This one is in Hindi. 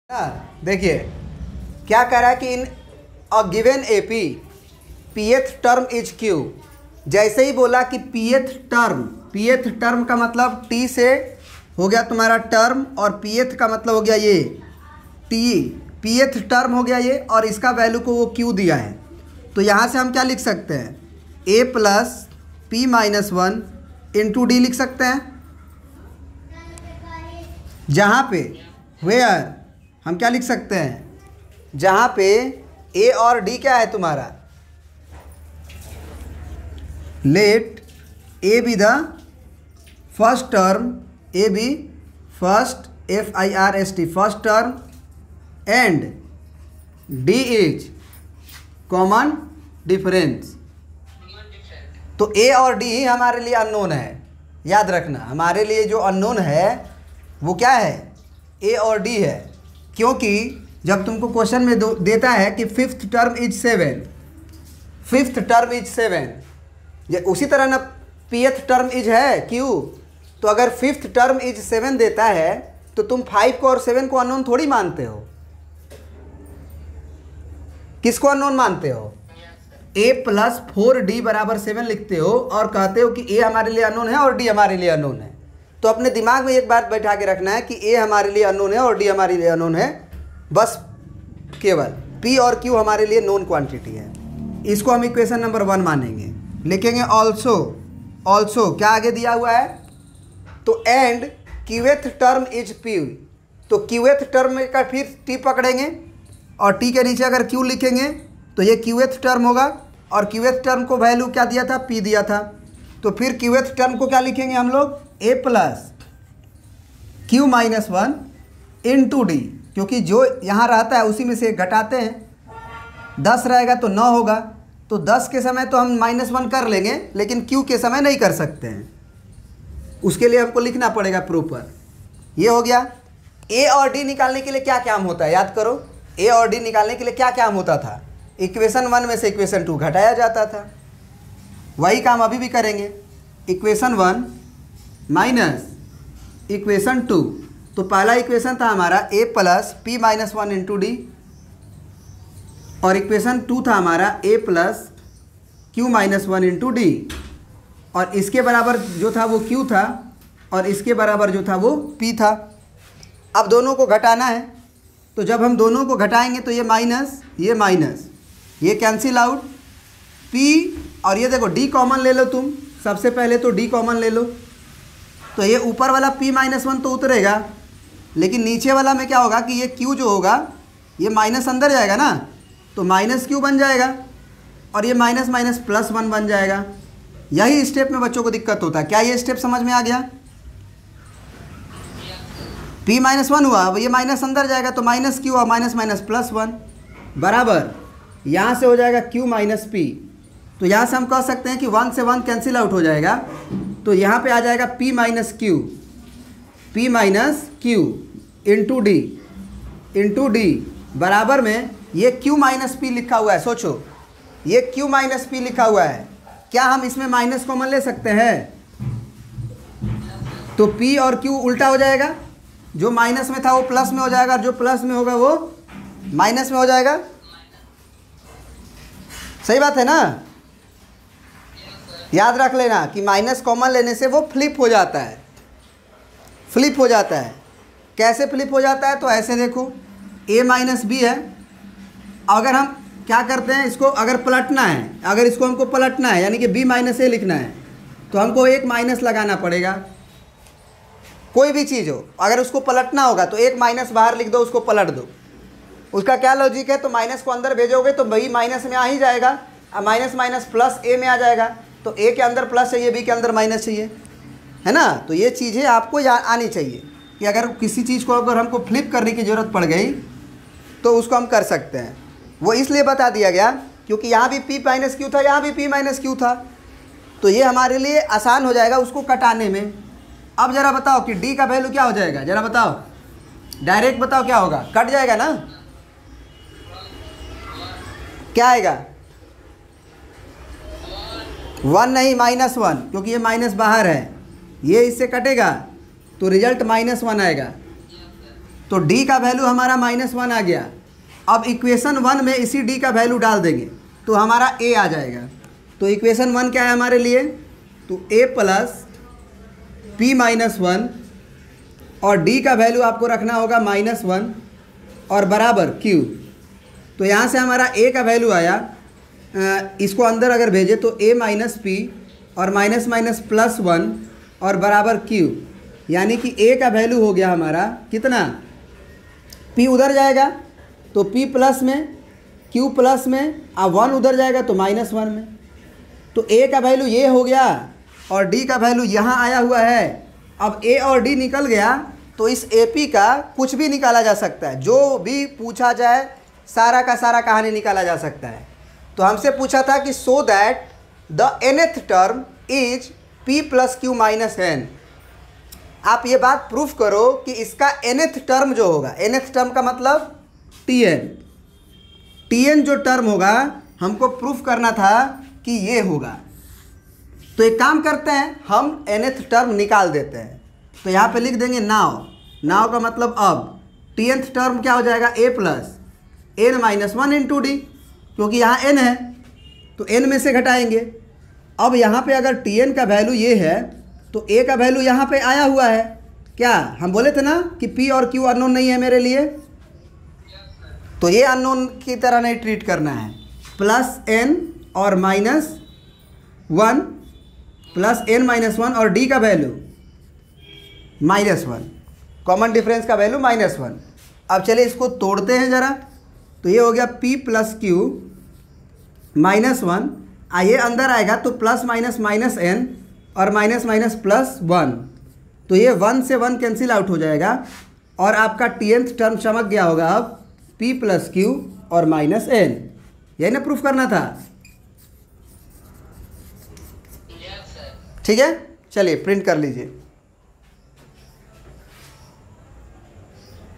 देखिए क्या कह रहा है कि in a given AP pth term is q. जैसे ही बोला कि पीएथ टर्म का मतलब टी से हो गया तुम्हारा टर्म, और पीएथ का मतलब हो गया ये टी, पीएथ टर्म हो गया ये, और इसका वैल्यू को वो क्यू दिया है। तो यहाँ से हम क्या लिख सकते हैं, a plus p minus one into d लिख सकते हैं, जहाँ पे वेयर हम क्या लिख सकते हैं, जहाँ पे ए और डी क्या है तुम्हारा, let a be the first term, a b first FIRST first term, and d is common difference. तो ए और डी ही हमारे लिए अननोन है, याद रखना। हमारे लिए जो अननोन है वो क्या है, ए और डी है। क्योंकि जब तुमको क्वेश्चन में देता है कि fifth term is 7, fifth term is 7, उसी तरह ना पीएथ टर्म इज है क्यू। तो अगर फिफ्थ टर्म इज 7 देता है तो तुम 5 को और 7 को अननोन थोड़ी मानते हो। किसको अननोन मानते हो, a प्लस 4d बराबर 7 लिखते हो और कहते हो कि a हमारे लिए अननोन है और d हमारे लिए अननोन है। तो अपने दिमाग में एक बात बैठा के रखना है कि a हमारे लिए अननोन है और d हमारे लिए अननोन है, बस केवल p और q हमारे लिए नोन क्वांटिटी है। इसको हम इक्वेशन नंबर 1 मानेंगे। लिखेंगे ऑल्सो क्या आगे दिया हुआ है, तो and qth term is p। तो क्यूएथ टर्म का फिर t पकड़ेंगे और t के नीचे अगर q लिखेंगे तो ये क्यूएथ टर्म होगा, और क्यूएथ टर्म को वैल्यू क्या दिया था, p दिया था। तो फिर क्यूएथ टर्म को क्या लिखेंगे हम लोग, a plus q minus 1 into d, क्योंकि जो यहाँ रहता है उसी में से घटाते हैं। 10 रहेगा तो 9 होगा, तो 10 के समय तो हम -1 कर लेंगे, लेकिन q के समय नहीं कर सकते हैं, उसके लिए हमको लिखना पड़ेगा प्रॉपर। ये हो गया। a और d निकालने के लिए क्या काम होता है, याद करो। a और d निकालने के लिए क्या काम होता था, इक्वेशन 1 में से इक्वेशन 2 घटाया जाता था। वही काम अभी भी करेंगे, इक्वेशन 1 माइनस इक्वेशन 2। तो पहला इक्वेशन था हमारा a plus p minus 1 into d, और इक्वेशन 2 था हमारा a plus q minus 1 into d, और इसके बराबर जो था वो q था और इसके बराबर जो था वो p था। अब दोनों को घटाना है, तो जब हम दोनों को घटाएंगे तो ये माइनस ये कैंसिल आउट, p और ये देखो d कॉमन ले लो तुम, सबसे पहले तो d कॉमन ले लो, तो ये ऊपर वाला p माइनस 1 तो उतरेगा, लेकिन नीचे वाला में क्या होगा कि ये q जो होगा ये माइनस अंदर जाएगा ना, तो माइनस q बन जाएगा, और ये माइनस माइनस प्लस 1 बन जाएगा। यही स्टेप में बच्चों को दिक्कत होता है। क्या ये स्टेप समझ में आ गया, p माइनस 1 हुआ, अब ये माइनस अंदर जाएगा तो माइनस q हुआ, माइनस माइनस प्लस 1 बराबर यहाँ से हो जाएगा q माइनस पी। तो यहाँ से हम कह सकते हैं कि 1 से 1 कैंसिल आउट हो जाएगा, तो यहाँ पे आ जाएगा p minus q into d बराबर में ये q माइनस पी लिखा हुआ है। सोचो ये q माइनस पी लिखा हुआ है, क्या हम इसमें माइनस कॉमन ले सकते हैं, तो p और q उल्टा हो जाएगा, जो माइनस में था वो प्लस में हो जाएगा, और जो प्लस में होगा वो माइनस में हो जाएगा। सही बात है ना, याद रख लेना कि माइनस कॉमन लेने से वो फ्लिप हो जाता है, कैसे फ्लिप हो जाता है, तो ऐसे देखो a माइनस बी है। अगर हम क्या करते हैं, इसको अगर पलटना है, अगर इसको हमको पलटना है यानी कि b माइनस ए लिखना है, तो हमको एक माइनस लगाना पड़ेगा। कोई भी चीज़ हो अगर उसको पलटना होगा तो एक माइनस बाहर लिख दो, उसको पलट दो। उसका क्या लॉजिक है, तो माइनस को अंदर भेजोगे तो b माइनस में आ ही जाएगा, माइनस माइनस प्लस a में आ जाएगा, तो a के अंदर प्लस चाहिए, b के अंदर माइनस चाहिए, है ना। तो ये चीज़ें आपको आनी चाहिए कि अगर किसी चीज़ को अगर हमको फ्लिप करने की ज़रूरत पड़ गई तो उसको हम कर सकते हैं। वो इसलिए बता दिया गया क्योंकि यहाँ भी p माइनस क्यू था, यहाँ भी p माइनस क्यू था, तो ये हमारे लिए आसान हो जाएगा उसको कटाने में। अब ज़रा बताओ कि d का वैल्यू क्या हो जाएगा, ज़रा बताओ, डायरेक्ट बताओ क्या होगा, कट जाएगा ना, क्या आएगा, 1 नहीं -1, क्योंकि ये माइनस बाहर है, ये इससे कटेगा तो रिजल्ट -1 आएगा। तो डी का वैल्यू हमारा -1 आ गया। अब इक्वेशन 1 में इसी डी का वैल्यू डाल देंगे तो हमारा ए आ जाएगा। तो इक्वेशन 1 क्या है हमारे लिए, तो ए प्लस पी -1 और डी का वैल्यू आपको रखना होगा -1 और बराबर क्यू। तो यहाँ से हमारा ए का वैल्यू आया, इसको अंदर अगर भेजे तो a माइनस पी और माइनस माइनस +1 और बराबर q, यानी कि a का वैल्यू हो गया हमारा कितना, p उधर जाएगा तो p प्लस में, q प्लस में, और 1 उधर जाएगा तो -1 में। तो a का वैल्यू ये हो गया और d का वैल्यू यहाँ आया हुआ है। अब a और d निकल गया तो इस AP का कुछ भी निकाला जा सकता है, जो भी पूछा जाए सारा का सारा कहानी निकाला जा सकता है। तो हमसे पूछा था कि so that the nth term is p plus q minus n। आप ये बात प्रूफ करो कि इसका nth टर्म जो होगा, nth टर्म का मतलब tn जो टर्म होगा हमको प्रूफ करना था कि ये होगा। तो एक काम करते हैं, हम nth टर्म निकाल देते हैं। तो यहाँ पे लिख देंगे नाउ, नाउ का मतलब अब tnth टर्म क्या हो जाएगा, a plus n minus 1 into d, क्योंकि यहाँ n है तो n में से घटाएंगे। अब यहाँ पे अगर tn का वैल्यू ये है तो a का वैल्यू यहाँ पे आया हुआ है। क्या हम बोले थे ना कि p और q अननोन नहीं है मेरे लिए, तो ये अननोन की तरह नहीं ट्रीट करना है। प्लस n और -1 प्लस n -1 और d का वैल्यू -1, कॉमन डिफरेंस का वैल्यू -1। अब चलिए इसको तोड़ते हैं ज़रा। तो ये हो गया p प्लस क्यू -1, ये अंदर आएगा तो प्लस माइनस -n और माइनस माइनस +1, तो ये 1 से 1 कैंसिल आउट हो जाएगा और आपका tnth टर्म चमक गया होगा अब p प्लस क्यू और -n। यही ना प्रूफ करना था, ठीक है। चलिए प्रिंट कर लीजिए।